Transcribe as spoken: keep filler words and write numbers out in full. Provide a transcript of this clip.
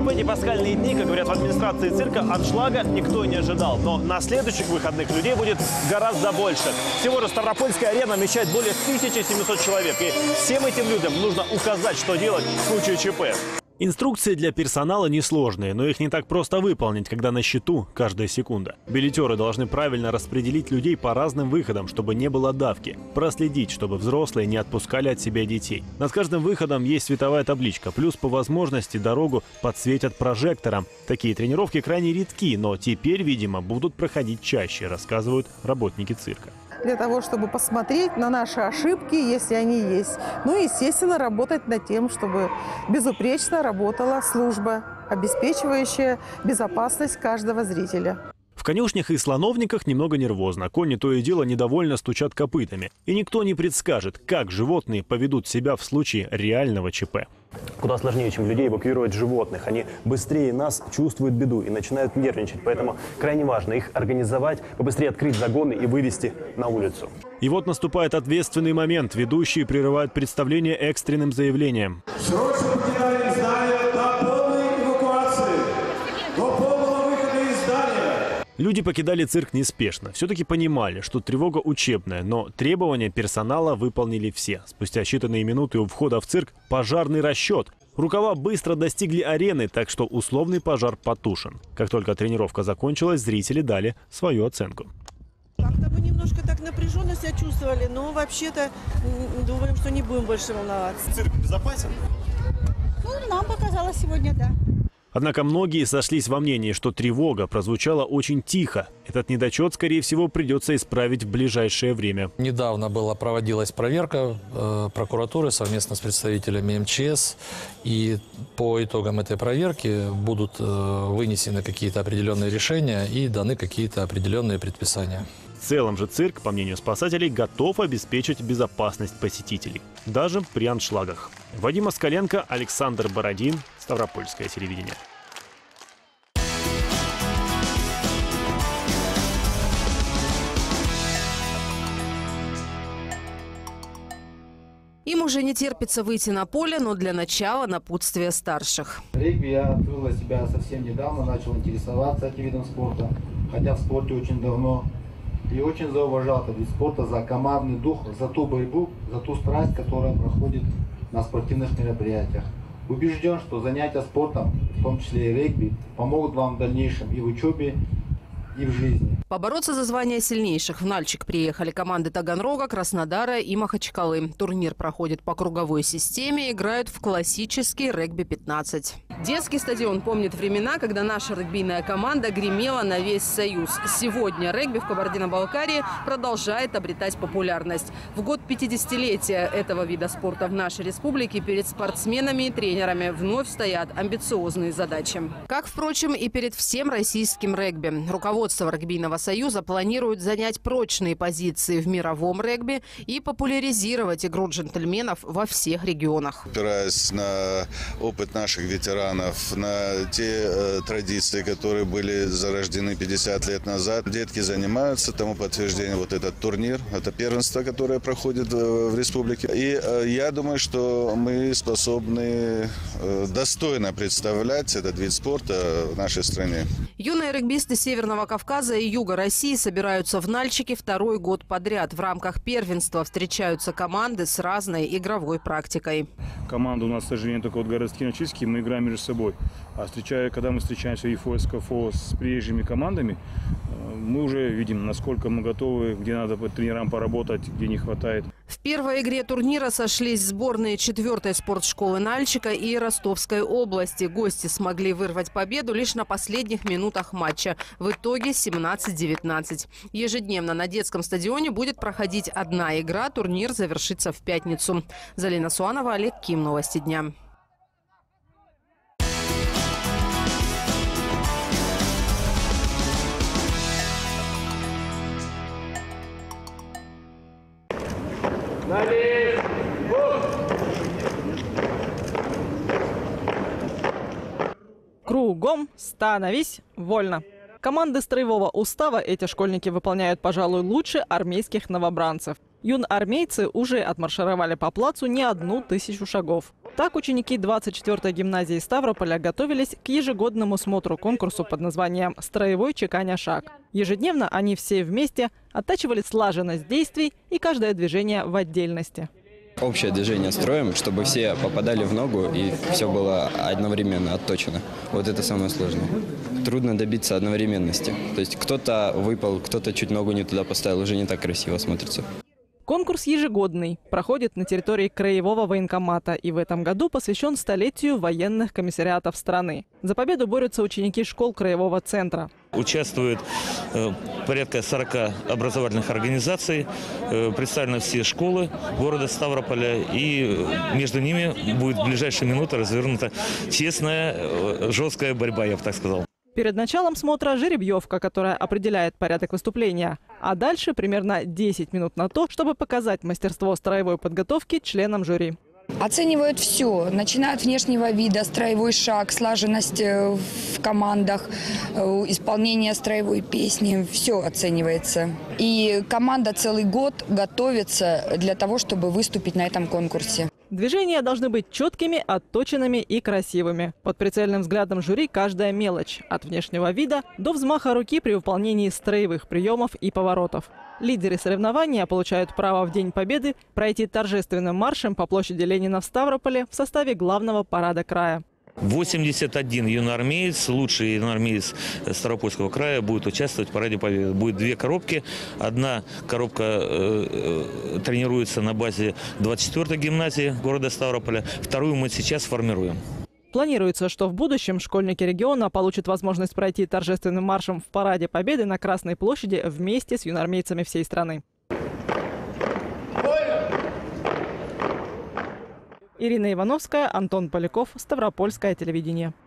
В эти пасхальные дни, как говорят в администрации цирка, аншлага никто не ожидал. Но на следующих выходных людей будет гораздо больше. Всего же Ставропольская арена вмещает более тысячи семисот человек. И всем этим людям нужно указать, что делать в случае ЧП. Инструкции для персонала несложные, но их не так просто выполнить, когда на счету каждая секунда. Билетеры должны правильно распределить людей по разным выходам, чтобы не было давки. Проследить, чтобы взрослые не отпускали от себя детей. Над каждым выходом есть световая табличка, плюс по возможности дорогу подсветят прожектором. Такие тренировки крайне редки, но теперь, видимо, будут проходить чаще, рассказывают работники цирка. Для того, чтобы посмотреть на наши ошибки, если они есть. Ну и, естественно, работать над тем, чтобы безупречно работала служба, обеспечивающая безопасность каждого зрителя. В конюшнях и слоновниках немного нервозно. Кони то и дело недовольно стучат копытами. И никто не предскажет, как животные поведут себя в случае реального ЧП. Куда сложнее, чем людей, эвакуировать животных. Они быстрее нас чувствуют беду и начинают нервничать. Поэтому крайне важно их организовать, побыстрее открыть загоны и вывести на улицу. И вот наступает ответственный момент. Ведущие прерывают представление экстренным заявлением. Срочно покидаем здание до полной эвакуации. До полного выхода из здания. Люди покидали цирк неспешно. Все-таки понимали, что тревога учебная, но требования персонала выполнили все. Спустя считанные минуты у входа в цирк пожарный расчет. Рукава быстро достигли арены, так что условный пожар потушен. Как только тренировка закончилась, зрители дали свою оценку. Как-то мы немножко так напряженно себя чувствовали, но вообще-то думаем, что не будем больше волноваться. Цирк безопасен? Ну, нам показалось сегодня, да. Однако многие сошлись во мнении, что тревога прозвучала очень тихо. Этот недочет, скорее всего, придется исправить в ближайшее время. Недавно была, проводилась проверка э, прокуратуры совместно с представителями эм че эс. И по итогам этой проверки будут э, вынесены какие-то определенные решения и даны какие-то определенные предписания. В целом же цирк, по мнению спасателей, готов обеспечить безопасность посетителей. Даже при аншлагах. Вадим Москаленко, Александр Бородин, Ставропольское телевидение. Им уже не терпится выйти на поле, но для начала напутствие старших. Регби я открыл для себя совсем недавно, начал интересоваться этим видом спорта, хотя в спорте очень давно. И очень зауважал этот вид спорта за командный дух, за ту борьбу, за ту страсть, которая проходит на спортивных мероприятиях. Убежден, что занятия спортом, в том числе и регби, помогут вам в дальнейшем и в учебе, и в жизни. Побороться за звание сильнейших в Нальчик приехали команды Таганрога, Краснодара и Махачкалы. Турнир проходит по круговой системе, играют в классический регби пятнадцать. Детский стадион помнит времена, когда наша регбийная команда гремела на весь Союз. Сегодня регби в Кабардино-Балкарии продолжает обретать популярность. В год пятидесятилетия этого вида спорта в нашей республике перед спортсменами и тренерами вновь стоят амбициозные задачи. Как, впрочем, и перед всем российским регби. Руководство регбийного союза планирует занять прочные позиции в мировом регби и популяризировать игру джентльменов во всех регионах. Опираясь на опыт наших ветеранов, на те э, традиции, которые были зарождены пятьдесят лет назад, детки занимаются, тому подтверждение вот этот турнир, это первенство, которое проходит э, в республике. И э, я думаю, что мы способны э, достойно представлять этот вид спорта в нашей стране. Юные регбисты Северного Кавказа и Юга России собираются в Нальчике второй год подряд. В рамках первенства встречаются команды с разной игровой практикой. Команда у нас, к сожалению, только вот городские начальники, мы играем между собой. А встречая, когда мы встречаемся и ИФО, СКФО с приезжими командами, мы уже видим, насколько мы готовы, где надо по тренерам поработать, где не хватает. В первой игре турнира сошлись сборные четвертой спортшколы Нальчика и Ростовской области. Гости смогли вырвать победу лишь на последних минутах матча. В итоге семнадцать девятнадцать. Ежедневно на детском стадионе будет проходить одна игра. Турнир завершится в пятницу. Залина Суанова, Олег Ким. Новости дня. Кругом становись вольно. Команды строевого устава эти школьники выполняют, пожалуй, лучше армейских новобранцев. Юнармейцы уже отмаршировали по плацу не одну тысячу шагов. Так ученики двадцать четвёртой гимназии Ставрополя готовились к ежегодному смотру-конкурсу под названием «Строевой чеканя шаг». Ежедневно они все вместе оттачивали слаженность действий и каждое движение в отдельности. Общее движение строим, чтобы все попадали в ногу и все было одновременно отточено. Вот это самое сложное. Трудно добиться одновременности. То есть кто-то выпал, кто-то чуть ногу не туда поставил, уже не так красиво смотрится. Конкурс ежегодный, проходит на территории Краевого военкомата и в этом году посвящен столетию военных комиссариатов страны. За победу борются ученики школ Краевого центра. Участвует э, порядка сорока образовательных организаций, э, представлены все школы города Ставрополя, и между ними будет в ближайшие минуты развернута честная, э, жесткая борьба, я бы так сказал. Перед началом смотра жеребьевка, которая определяет порядок выступления. А дальше примерно десять минут на то, чтобы показать мастерство строевой подготовки членам жюри. Оценивают все, начиная от внешнего вида, строевой шаг, слаженность в командах, исполнение строевой песни, все оценивается. И команда целый год готовится для того, чтобы выступить на этом конкурсе. Движения должны быть четкими, отточенными и красивыми. Под прицельным взглядом жюри каждая мелочь, от внешнего вида до взмаха руки при выполнении строевых приемов и поворотов. Лидеры соревнования получают право в День Победы пройти торжественным маршем по площади Ленина в Ставрополе в составе главного парада края. восемьдесят один юноармеец, лучший юноармеец Ставропольского края, будет участвовать в параде Победы. Будет две коробки. Одна коробка э, э, тренируется на базе двадцать четвёртой гимназии города Ставрополя. Вторую мы сейчас формируем. Планируется, что в будущем школьники региона получат возможность пройти торжественным маршем в параде Победы на Красной площади вместе с юноармейцами всей страны. Ирина Ивановская, Антон Поляков, Ставропольское телевидение.